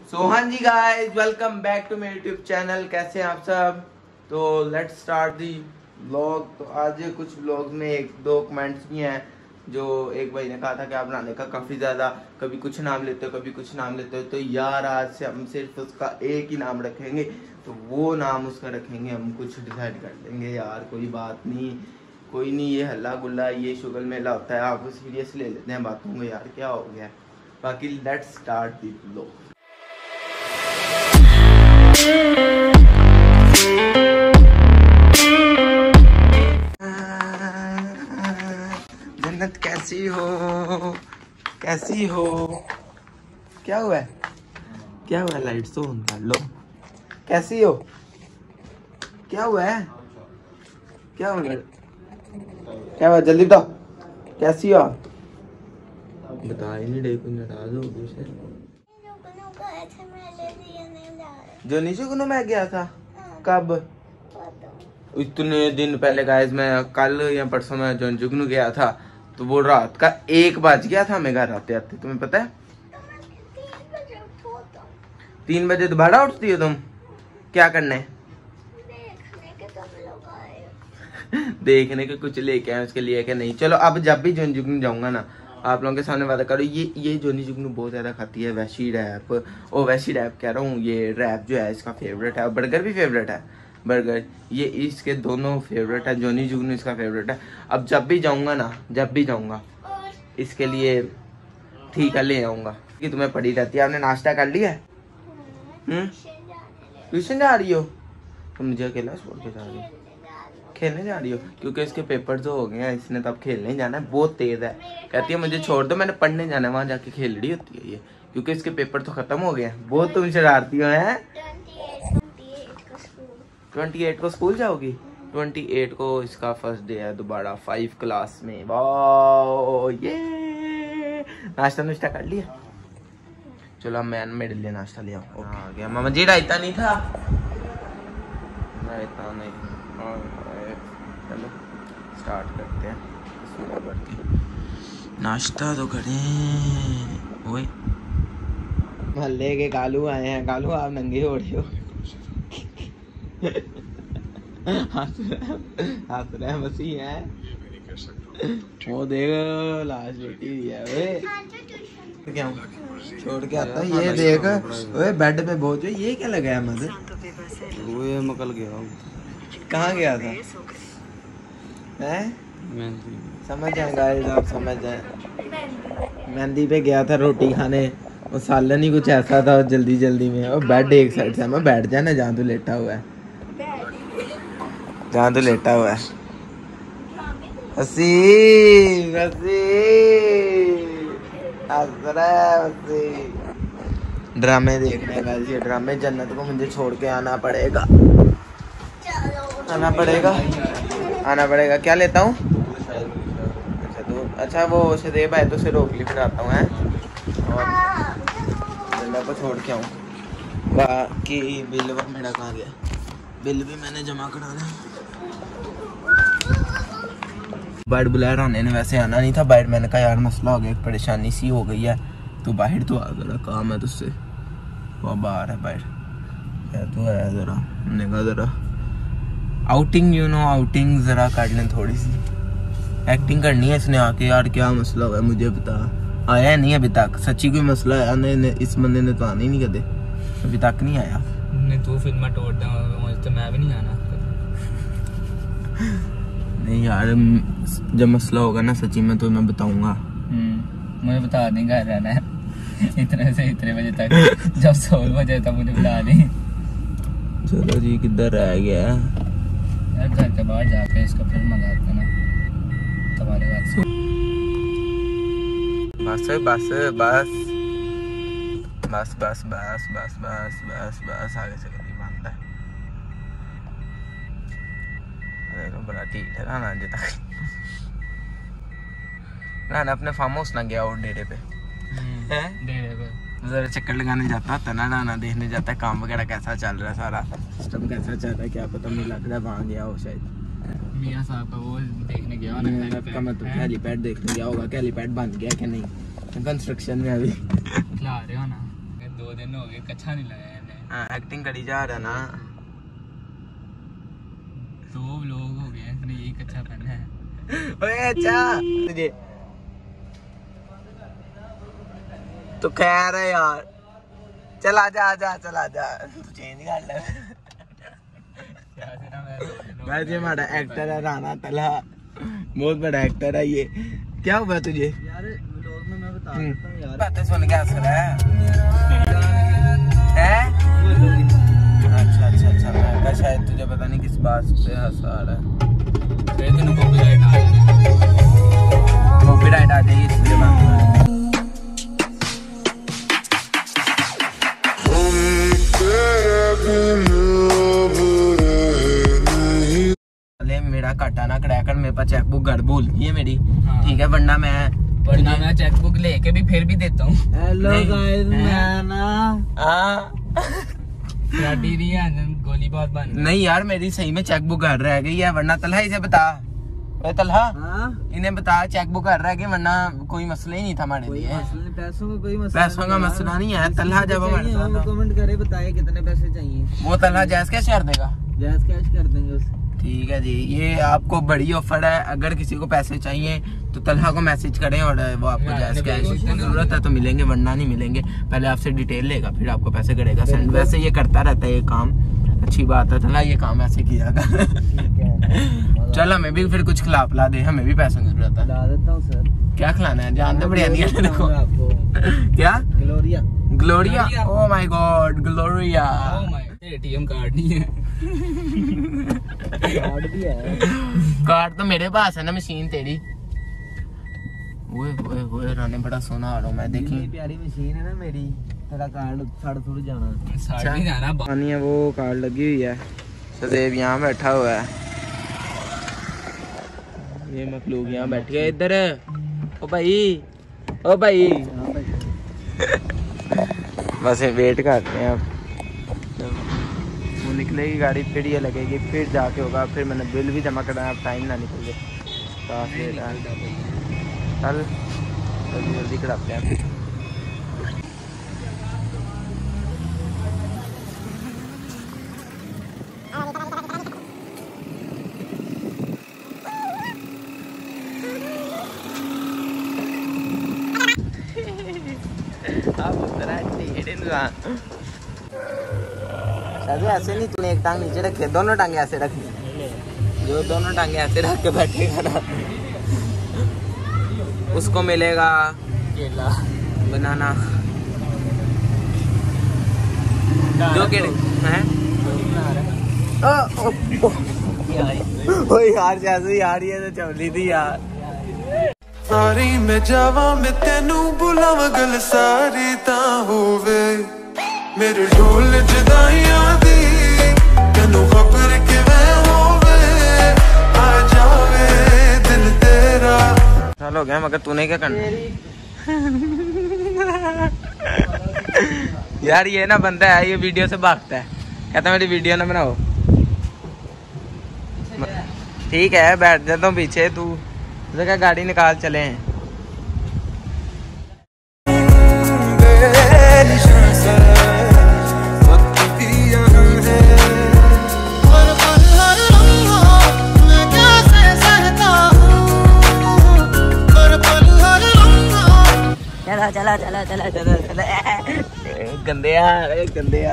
सो हाँ जी guys, welcome back to मेरे यूट्यूब चैनल। कैसे हैं आप सब? तो लेट्स स्टार्ट दी व्लॉग। तो आज कुछ व्लॉग में एक दो कमेंट्स भी हैं जो एक भाई ने कहा था कि आप नाने का काफ़ी ज़्यादा कभी कुछ नाम लेते हो कभी कुछ नाम लेते हो। तो यार आज से हम सिर्फ उसका एक ही नाम रखेंगे, तो वो नाम उसका रखेंगे, हम कुछ डिसाइड कर लेंगे यार। कोई बात नहीं, कोई नहीं, ये हल्ला गुल्ला ये शुगल मेला होता है, आप सीरियस ले लेते हैं बातों को यार, क्या हो गया। बाकी लेट्स स्टार्ट दी व्लॉग। जन्नत कैसी हो, कैसी हो? क्या हुआ है, क्या हुआ है? लाइट तो ऑन कर लो। कैसी हो, क्या हुआ है, क्या हुआ है, क्या हुआ? जल्दी बताओ, कैसी हो? बता ही नहीं रही, कुछ नाराज हो गई से। जो नीचे गुनो मैं गया था, कब? इतने दिन पहले गाइस, मैं कल या परसों में जो जुगनू गया था, तो वो रात का 1 बज गया था मैं घर आते आते। तुम्हें पता है 3 बजे दोबारा उठती हो तुम, क्या करने? देखने के कुछ लेके आए उसके लिए कि नहीं। चलो अब जब भी जोन जुगनू जाऊंगा ना, आप लोगों के सामने वादा करो, ये जोनी जुगनू बहुत ज़्यादा खाती है वैशी रैप। ओ वैशी रैप कह रहा हूँ, ये रैप जो है इसका फेवरेट है, बर्गर भी फेवरेट है। बर्गर ये इसके दोनों फेवरेट है, जोनी जुगनू इसका फेवरेट है। अब जब भी जाऊँगा ना, जब भी जाऊँगा इसके लिए ठीक है ले आऊँगा। कि तुम्हें पड़ी रहती है। आपने नाश्ता कर लिया है? ट्यूशन जा रही हो तो मुझे अकेला छोड़ के जा रही हो? खेलने जा रही हो? क्योंकि इसके पेपर जो हो गए हैं, इसने तब खेलने जाना है। बहुत तेज है, कहती है मुझे छोड़ दो, मैंने पढ़ने जाना है। वहाँ जाके खेल रही होती है ये, क्योंकि इसके पेपर तो खत्म हो गए हैं। बहुत तुम शरारती हो हैं। 28 को स्कूल जाओगी? 28 को इसका फर्स्ट डे है दोबारा 5 क्लास में। वाह, ये नाश्ता नुश्ता कर लिया? चलो मैं मेरे लिए नाश्ता ले आऊँ। आ गया मामा जी, रायता नहीं था? रायता नहीं। चलो स्टार्ट करते हैं, सूरज बढ़ के नाश्ता तो करें। ओए मोहल्ले के कालू आए हैं। कालू आप नंगे हो रहे हो। हंस रहे मसी है। वो देख लाश बेटी हुई है। वे क्या छोड़ के आता है, ये देख। ओए बेड पे बोझ, ये क्या लगाया मजे? वो ये मकल गया। कहाँ गया था? हैं? समझ जाए गाइस, आप समझ जाए। मेहंदी पे गया था रोटी खाने, और सालन ही कुछ ऐसा था जल्दी जल्दी में। और बेड एक साइड से, मैं बैठ जाना जहाँ तू लेटा हुआ है, जहाँ तू लेटा हुआ है। हसी हसी हंस रहा है हसी। ड्रामे देखने का, ये ड्रामे जन्नत को मुझे छोड़ के आना पड़ेगा, आना पड़ेगा, आना पड़ेगा। क्या लेता हूँ? अच्छा दूध। अच्छा वो सदैव है तो उसे रोक ली, फिर आता हूँ। हैं और जन्नत को छोड़ के आऊँ। बाकी बिल मेरा कहाँ गया? बिल भी मैंने जमा कराना। बाहर बुलाया राने ने, वैसे आना नहीं था बाहर। मैंने कहा यार मसला हो गया, एक परेशानी सी हो गई है, तो बाहर तो आ जरा, काम है तुझसे। वो बाहर है, बाहर तो है ज़रा। हमने कहा ज़रा आउटिंग, यू नो आउटिंग ज़रा कर लें, थोड़ी सी एक्टिंग करनी है इसने आके। यार क्या मसला हुआ है मुझे बता। आया नहीं अभी तक, सच्ची कोई मसला है? नहीं, इस बंदे ने तो आने ही नहीं कदे, अभी तक नहीं आया। नहीं तू फिल्म तोड़ दे, तो मैं भी नहीं आना। नहीं यार, जब मसला होगा ना सच्ची में तो मैं बताऊंगा। मुझे बता दें घर रहना है इतने से इतने बजे तक, जब 16 बजे तक मुझे बुला दें। चलो जी, किधर रह गया यार? घर के बाहर जाके इसका फिर मजा आता ना तुम्हारे बात। बस बस बस बस बस बस बस बस बस बस, आगे से कभी बंद है। देखो बड़ा ठीक है ना अभी तक। ना अपने फार्म हाउस ना गया और डेरे पे, डेरे पे जरा चक्कर लगाने जाता था ना, नाना देखने जाता है काम वगैरह कैसा चल रहा है, सारा सिस्टम कैसा चल रहा है, क्या पता। मुझे लग रहा है वहाँ गया हो शायद। मियाँ साहब का वो देखने गया का मतलब हेलीपैड देखने गया होगा कि हेलीपैड बन गया कि नहीं, कंस्ट्रक्शन में अभी खिला रहे हो ना। 2 दिन हो गए कच्छा नहीं लगाया मैंने। हाँ एक्टिंग करी जा रहा ना। 2 लोग हो गए हैं यही कच्छा पहना है। ओए अच्छा तुझे तो खैर है यार, चल आजा चल आजा तू चेंज कर ले। वैसे हमारा एक्टर है राना तलहा, बहुत बड़ा एक्टर है ये। क्या हुआ तुझे यार व्लॉग में मैं बता देता हूं यार, बातें सुन के हंस रहा है? अच्छा मैं कहा शायद तुझे पता नहीं किस बात पे हंस आ रहा है। फिर तेन कॉपीराइट आ जाएगी इसलिए बात मेरा काटा ना कड़ा कर, मेरे पास चेकबुक घर भूल गई है मेरी। हाँ। ठीक है वरना मैं चेकबुक लेके भी फिर भी देता हूँ। हेलो गाइस मैं ना गोली बहुत बन नहीं यार मेरी सही में चेकबुक घर रह गई है, वरना तलहा इसे बता। तलहा इन्हें बता चेकबुक घर रह गई, वरना कोई मसला ही नहीं था हमारे लिए। पैसों का कोई मसला, पैसों का मसला नहीं है। तलहा जब हमारे साथ कमेंट करे बताए कितने पैसे चाहिए। वो तलहा जैस कैश कर देगा, जैस कैश कर देंगे उसे। ठीक है जी, ये आपको बड़ी ऑफर है। अगर किसी को पैसे चाहिए तो तलहा को मैसेज करें और वो आपको जैस कैश जरूरत है तो मिलेंगे, वरना नहीं मिलेंगे। पहले आपसे डिटेल लेगा फिर आपको पैसे करेगा सेंड। वैसे ये करता रहता है ये काम, अच्छी बात है। तलहा ये काम ऐसे किया कर। चल हमें भी फिर कुछ खिला पिला दे, हमें भी पैसों की जरूरत है। ला देता हूँ सर। क्या खिलाना है जानते बढ़िया देखो क्या Gloria Gloria. Oh my God Gloria. ATM card नहीं है। कार्ड भी है। कार्ड तो मेरे पास है ना, मशीन तेरी। ओए राने बड़ा सोना आ रहा हूँ मैं, देखी प्यारी मशीन है ना मेरी। तेरा कार्ड साड़ थोड़ी जाना नहीं जाना पानी है, वो कार्ड लगी हुई है। सदैव यहाँ बैठा हुआ है, ये मखलूक यहाँ बैठ गया इधर। ओ भाई बस वेट करते हैं अब, वो निकलेगी गाड़ी फिर ये लगेगी, फिर जाके होगा। फिर मैंने बिल भी जमा करना है, अब टाइम ना निकल जाए। चल जल्दी कराते हैं। ऐसे नहीं, तूने एक टांग नीचे रखी है, दोनों टांगे ऐसे रखनी। जो दोनों टांगे ऐसे रख के बैठेगा ना उसको मिलेगा केला बनाना। जो के हैं यार जैसे यार ये तो चवली थी यार। सारी मैं जावा मैं तेनू बुलावा गल सारी ता होवे मेरे ढोल जदाइयां दी तेनू खबर किवें होवे आ जावे दिल तेरा। साल हो गया मगर तूने क्या करना यार। ये ना बंदा है, ये वीडियो से भागता है, कहता मेरी वीडियो ना बनाओ। ठीक है बैठ जाता हूँ पीछे, तू जगह गाड़ी निकाल चले हैं। चला गंदे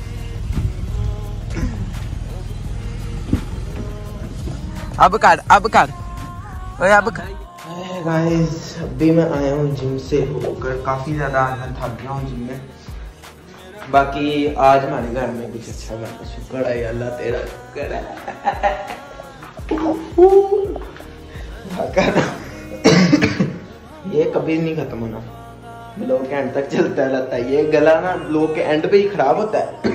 अब कर गाइस अभी मैं आया हूँ जिम से होकर, काफी ज्यादा आज मैं थक गया हूँ जिम में। बाकी आज हमारे घर में कुछ अच्छा बना, शुक्र है अल्लाह तेरा शुक्र है। ये कभी नहीं खत्म होना, ब्लॉग के एंड तक चलता रहता है। ये गला ना ब्लॉग के एंड पे ही खराब होता है।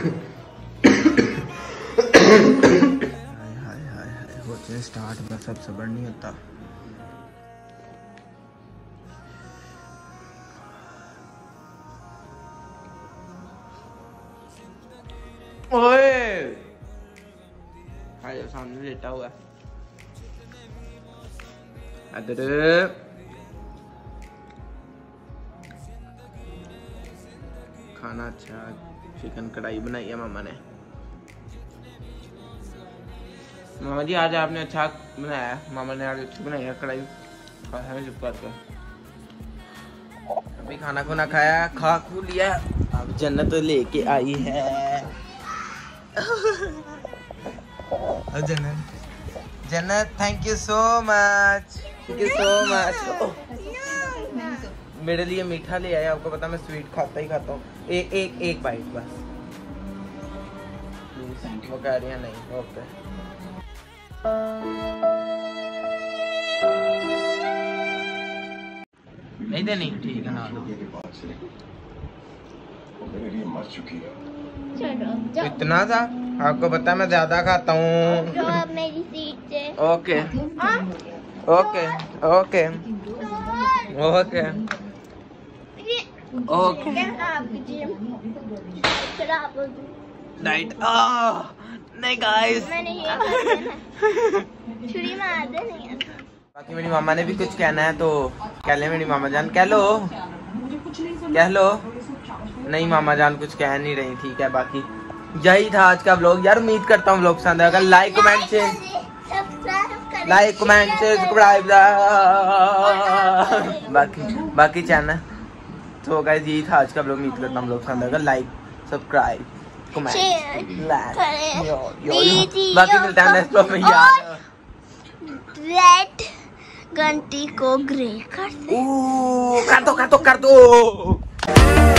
होते हैं स्टार्ट, बस अब सब्र नहीं होता। ओए सामने लेटा हुआ है खाना अच्छा, चिकन कढ़ाई बनाई है मामा ने। मामा जी आज आपने अच्छा बनाया है, मामा ने आज अच्छी बनाई है कढ़ाई। अभी खाना खुना खाया, खा खू लिया, अब जन्नत तो लेके आई है। Jannat thank you so much, thank you so much. मेरे लिए मीठा ले आया, आपको पता मैं स्वीट खाता ही खाता हूँ। एक बाइट बस, वो कह रही है नहीं। ओके नहीं देनी, ठीक है ना। इतना था, आपको पता है मैं ज्यादा खाता हूँ। मेरी सीट से। Okay okay okay okay okay. Night नहीं गाइस, छुरी मार दे नहीं। बाकी मेरी मामा ने भी कुछ कहना है तो कह ले मेरी मामा जान, कह लो कह लो। नहीं मामा जान कुछ कह नहीं रही, ठीक है। बाकी यही था आज का व्लॉग यार, उम्मीद करता हूँ व्लॉग पसंद आएगा। लाइक कमेंट से सब्सक्राइब, बाकी चैनल। तो गाइस यही था आज का व्लॉग, उम्मीद करता हूँ व्लॉग पसंद आएगा। लाइक सब्सक्राइब कमेंट बाकी मिलता है नेक्स्ट व्लॉग में। यार रेड घंटी को ग्रे कर दो। कर दो।